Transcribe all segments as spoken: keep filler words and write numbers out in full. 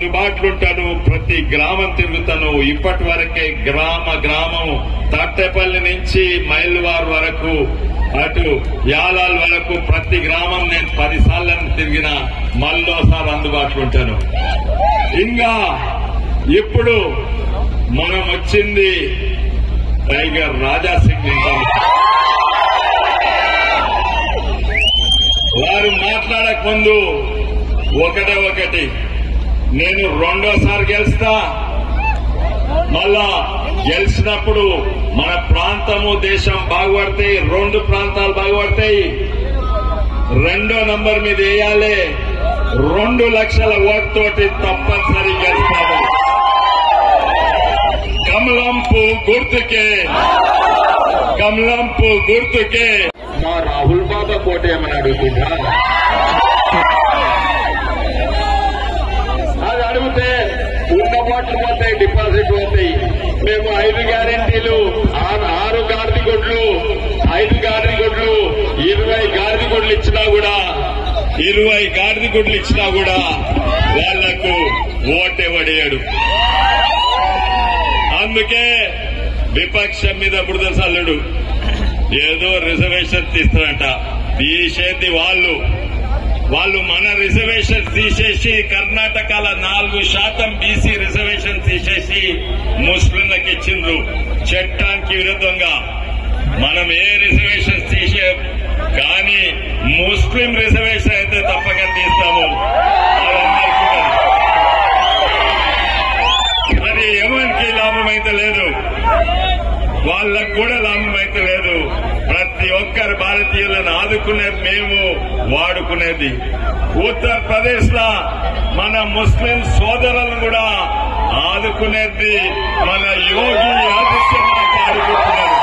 అందుబాటులో ఉంటాను, ప్రతి గ్రామం తిరుగుతాను. ఇప్పటి వరకే గ్రామ గ్రామం తట్టెపల్లి నుంచి మైల్వార్ వరకు అటు యాలాల్ వరకు ప్రతి గ్రామం నేను పది సార్లను తిరిగిన మళ్ళోసారి అందుబాటులో ఉంటాను. ఇంకా ఇప్పుడు మనం వచ్చింది టైగర్ రాజా సింగ్ వింటాం. వారు మాట్లాడక ముందు ఒకటే ఒకటి, నేను రెండోసారి గెలుస్తా, మళ్ళా గెలిచినప్పుడు మన ప్రాంతము దేశం బాగుపడతాయి, రెండు ప్రాంతాలు బాగుపడతాయి. రెండో నంబర్ మీద వేయాలి, రెండు లక్షల ఓటుతోటి తప్పనిసరి గెలుస్తాము. కమలంపు గుర్తుకే, కమలంపు గుర్తుకే. మా రాహుల్ బాబా కోటేమని అడుగుతుందా? అది అడిగితే ఉన్న ఓట్లు పోతాయి, డిపాజిట్ పోతాయి. మేము ఐదు గ్యారెంటీలు, ఆరు గాడిద గుడ్లు, ఐదు గాడిద గుడ్లు, ఇరవై గాడిద గుడ్లు ఇచ్చినా కూడా ఇరవై గాడిద గుడ్లు ఇచ్చినా కూడా వాళ్లకు ఓటెవడేయడు. అందుకే విపక్షం మీద బురద చల్లుడు. ఏదో రిజర్వేషన్ తీస్తారంట, తీసేది వాళ్ళు. వాళ్ళు మన రిజర్వేషన్ తీసేసి కర్ణాటకలో నాలుగు శాతం బీసీ రిజర్వేషన్ తీసేసి ముస్లింలకు ఇచ్చిండ్రు చట్టానికి విరుద్ధంగా. మనం ఏ రిజర్వేషన్ తీసే కానీ ముస్లిం రిజర్వేషన్ అయితే తప్పక తీస్తాము. అది ఎవరికి లాభం అయితే లేదు, వాళ్ళకు కూడా లాభం అయితే లేదు. ప్రతి ఒక్కరు భారతీయులను ఆదుకునేది మేము, వాడుకునేది. ఉత్తరప్రదేశ్ లో మన ముస్లిం సోదరులను కూడా ఆదుకునేది మన యోగి ఆదిత్యనాథ్ ఆదుకుంటున్నారు.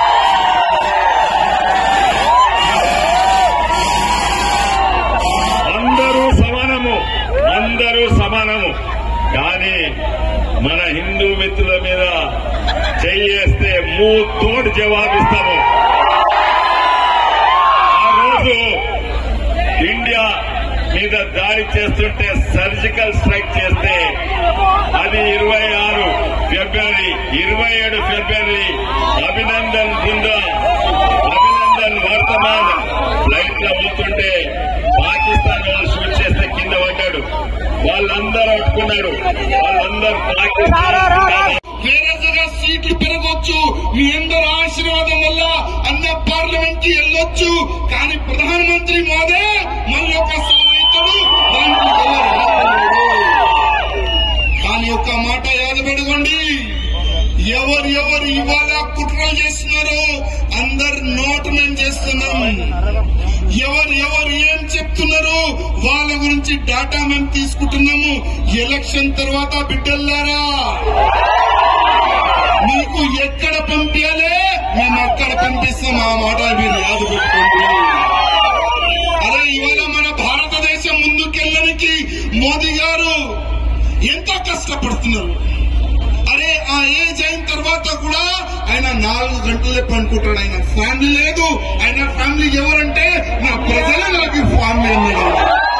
అందరూ సమానము, అందరూ సమానము. కానీ మన హిందూ మిత్రుల మీద చేయేస్తే మూ తోడు జవాబిస్తాము. ఆ రోజు ఇండియా మీద దాడి చేస్తుంటే సర్జికల్ స్ట్రైక్ చేస్తే అది ఇరవై ఆరు ఫిబ్రవరి ఇరవై ఏడు ఫిబ్రవరి అభినందన్ బృందా అభినందన్ వర్తమాన్ ఫ్లైట్ లో పోతుంటే పాకిస్తాన్ వాళ్ళు షూట్ చేస్తే కింద పడ్డాడు. వాళ్ళందరూ అట్టుకున్నారు, వాళ్ళందరూ పాకిస్తాన్. వేరే జగ సీట్లు పెరగొచ్చు, మీ అందరూ ఆశీర్వాదం వల్ల అన్న పార్లమెంట్ కి వెళ్ళొచ్చు. కానీ ప్రధానమంత్రి మోదే మళ్ళీ ఒకసారి అవుతాడు, దానికి కానీ ఒక మాట యాదపెట్టుకోండి, ఎవరు ఎవరు ఇవాళ కుట్రలు చేస్తున్నారో అందరు నోటు మేము చేస్తున్నాం. ఎవరు ఎవరు ఏం చెప్తున్నారో వాళ్ళ గురించి డాటా మేము తీసుకుంటున్నాము. ఎలక్షన్ తర్వాత బిడ్డల్లారా మీకు ఎక్కడ పంపించాలే మేము అక్కడ పంపిస్తాం. ఆ మాట మీరు యాద పెట్టుకోండి. అరే ఇవాళ మన భారతదేశం ముందుకెళ్ళడానికి మోదీ గారు ఎంత కష్టపడుతున్నారు. అరే ఆ ఏజ్ అయిన తర్వాత కూడా ఆయన నాలుగు గంటలే పనుకుంటాడు. ఆయన ఫ్యామిలీ లేదు. ఆయన ఫ్యామిలీ ఎవరంటే నా ప్రజలే నాకు ఫ్యామిలీ అన్నాడు.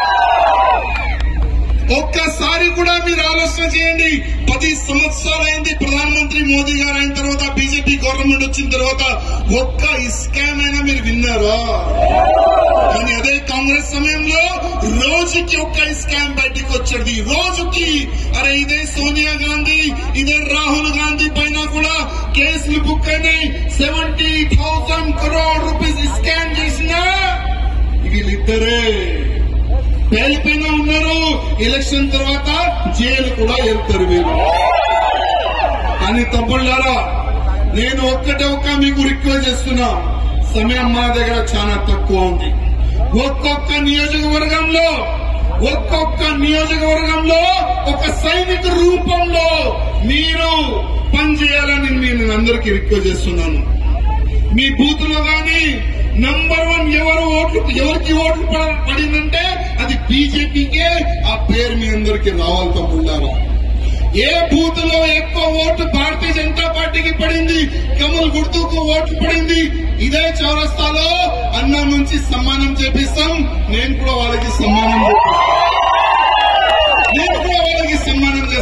ఒక్కసారి కూడా మీరు ఆలోచన చేయండి. పది సంవత్సరాలైంది ప్రధానమంత్రి మోదీ గారు అయిన తర్వాత, బీజేపీ గవర్నమెంట్ వచ్చిన తర్వాత ఒక్క స్కామ్ అయినా మీరు విన్నారా? కానీ అదే కాంగ్రెస్ సమయంలో రోజుకి ఒక్క స్కామ్ బయటికి వచ్చేది, రోజుకి. అరే ఇదే సోనియా గాంధీ, ఇదే రాహుల్ గాంధీ పైన కూడా కేసులు బుక్ అయినాయి. Seventy thousand crore rupees scam చేసిన వీళ్ళిద్దరే పేలిపైన ఉన్నారు. ఎలక్షన్ తర్వాత జైలు కూడా వెళ్తారు వీళ్ళు. కానీ తమ్ముళ్ళారా, నేను ఒక్కటే ఒక్క మీకు రిక్వెస్ట్ చేస్తున్నా. సమయం మా దగ్గర చాలా తక్కువ ఉంది. ఒక్కొక్క నియోజకవర్గంలో ఒక్కొక్క నియోజకవర్గంలో ఒక సైనిక రూపంలో మీరు పనిచేయాలని నేను అందరికీ రిక్వెస్ట్ చేస్తున్నాను. మీ బూత్ లో గాని నంబర్ వన్ ఎవరు ఓట్లు ఎవరికి ఓట్లు పడిందంటే అది బీజేపీకే. ఆ పేరు మీ అందరికీ రావాలి తమ్ముళ్ళారా. ఏ బూత్ లో ఎక్కువ ఓటు భారతీయ జనతా పార్టీకి పడింది, కమల్ గుర్తుకు ఓట్లు పడింది, ఇదే చౌరస్తాలో అన్న నుంచి సమ్మానం చేపిస్తాం. నేను కూడా వాళ్ళకి సమ్మానం చేపిస్తాను నేను కూడా వాళ్ళకి సన్మానం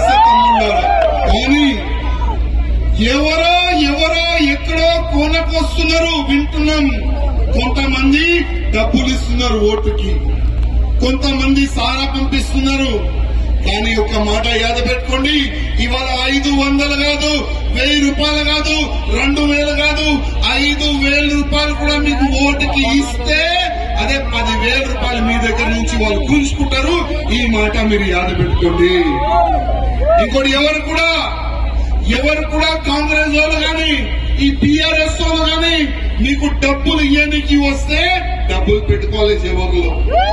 చెప్తున్నాం, కొంతమంది డబ్బులు ఇస్తున్నారు ఓటుకి, కొంతమంది సారా పంపిస్తున్నారు. కానీ ఒక మాట యాద పెట్టుకోండి, ఇవాళ ఐదు వందలు కాదు, వెయ్యి రూపాయలు కాదు, రెండు వేలు కాదు, ఐదు వేల రూపాయలు కూడా మీకు ఓటుకి ఇస్తే అదే పది వేల రూపాయలు మీ దగ్గర నుంచి వాళ్ళు గుంజుకుంటారు. ఈ మాట మీరు యాద పెట్టుకోండి. ఇంకోటి ఎవరు కూడా ఎవరు కూడా కాంగ్రెస్ వాళ్ళు కానీ ఈ టీఆర్ఎస్ వాళ్ళు కానీ మీకు డబ్బులు ఇవ్వడానికి వస్తే డబ్బులు పెట్టుకోవాలి జేబులో,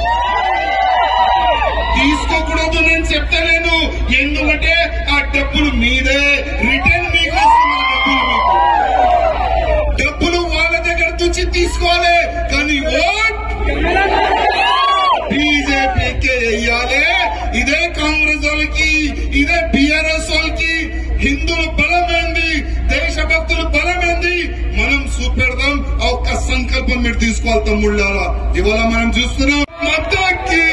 తీసుకోకూడదు. నేను చెప్తాను, ఎందుకంటే ఆ డబ్బులు మీదే, రిటర్న్ మీకు డబ్బులు డబ్బులు వాళ్ళ దగ్గర నుంచి తీసుకోవాలి. కానీ ఓట్ బీజేపీకే వెయ్యాలి. ఇదే కాంగ్రెస్ వాళ్ళకి, ఇదే బీఆర్ఎస్ వాళ్ళకి హిందువుల బలమైంది, దేశభక్తుల బలమైంది. మనం చూపెడదాం. ఆ ఒక్క సంకల్పం మీరు తీసుకోవాలి తమ్ముళ్ళారా. ఇవాళ మనం చూస్తున్నాం మతాకి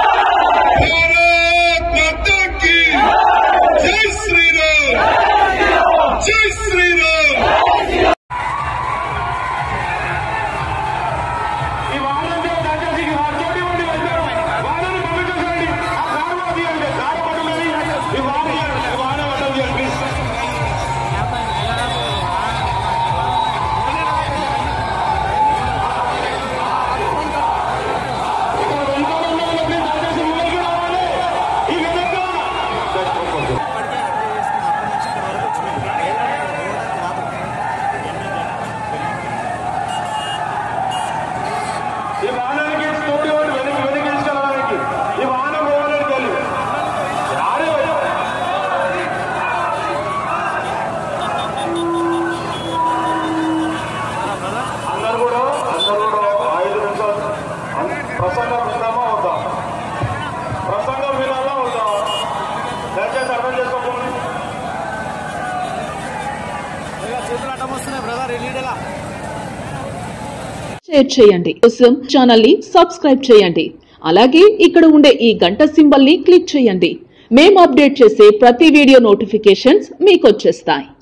భారత్ మాతాకి జై శ్రీరామ్, జై శ్రీరామ్. ప్రసంగం విన్నామా వద్దా? ప్రసంగం వినాలా వద్దా? దయచేసి అర్థం చేసుకోండి. షేర్ చేయండి, కోసం ఛానల్ ని సబ్స్క్రైబ్ చేయండి. అలాగే ఇక్కడ ఉండే ఈ గంట సింబల్ ని క్లిక్ చేయండి. మేము అప్డేట్ చేసే ప్రతి వీడియో నోటిఫికేషన్స్ మీకు వచ్చేస్తాయి.